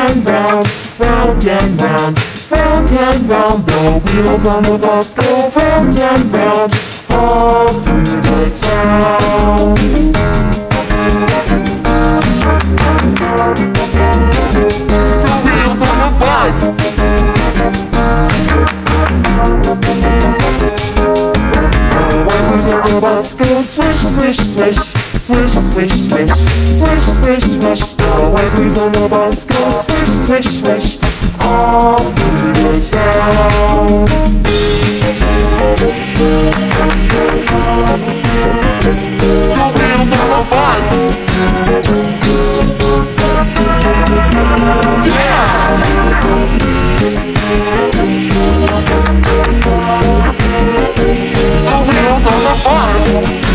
and round, round and round, round and round. The wheels on the bus go round and round, all through the town. The wheels on the bus. The wheels on the bus go swish, swish, swish, swish, swish, swish, swish, swish, swish. The wipers on the bus go swish, swish, swish, all through the town. The wheels on the bus. Yeah! The wheels on the bus.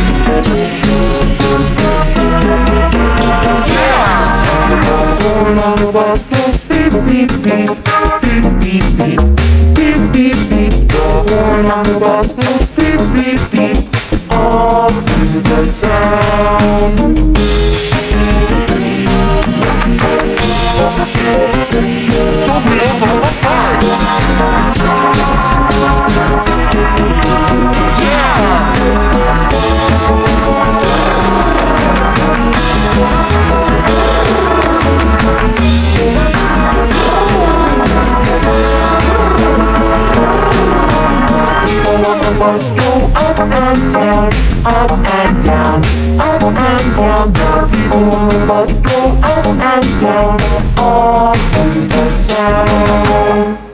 On the bus goes beep, beep, beep, beep, beep, beep, beep, beep, beep. The horn on the bus goes beep, beep, beep, all through the town. The wheels on the bus. Yeah! The bus go up and down, up and down, up and down. The people on the bus go up and down, all through the town.